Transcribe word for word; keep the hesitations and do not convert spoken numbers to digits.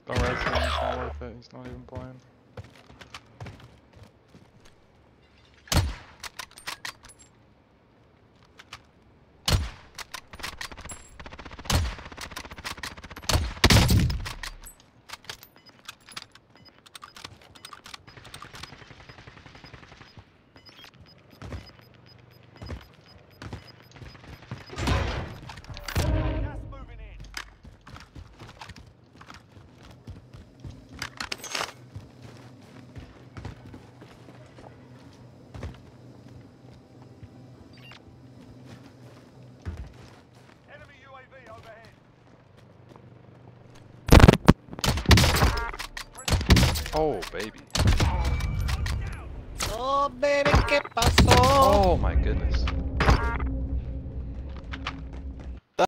Don't res him, it's not worth it, he's not even playing. Gas moving in. Enemy U A V overhead. Oh, baby. Oh, baby, ¿qué pasó? Oh my goodness.